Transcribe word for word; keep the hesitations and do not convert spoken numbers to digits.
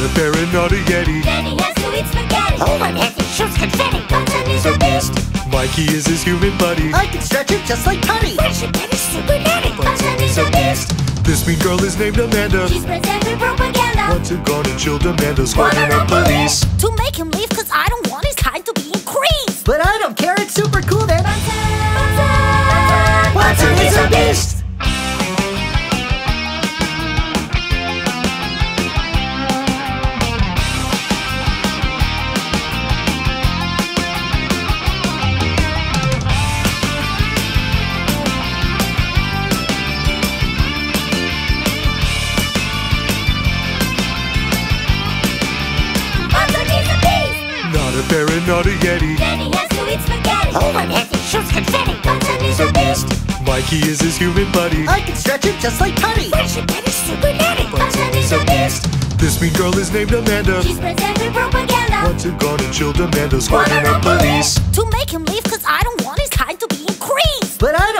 a bear and not a yeti. Then he has to eat spaghetti. Oh, I'm heavy, shoots confetti. Bunsen is a beast. Mikey is his human buddy. I can stretch it just like putty. Friendship and is super natty. Bunsen is a beast. This mean girl is named Amanda. She spreads every propaganda. Once and gone and chilled Amanda, squatting up police. To make him leave, cause I don't want his kind to be increased. But I don't care, it's super cool that Bunsen, Bunsen is a beast. Not a bear and not a yeti. Then he has to eat spaghetti. Oh, I'm heavy, shoots confetti. Bunsen is a beast. Mikey is his human buddy. I can stretch it just like putty. Friendship and is super natty. Bunsen is a beast. This mean girl is named Amanda. She spreads every propaganda. Once and gone and chilled Amanda, squatting up police. To make him leave, cause I don't want his kind to be increased. But I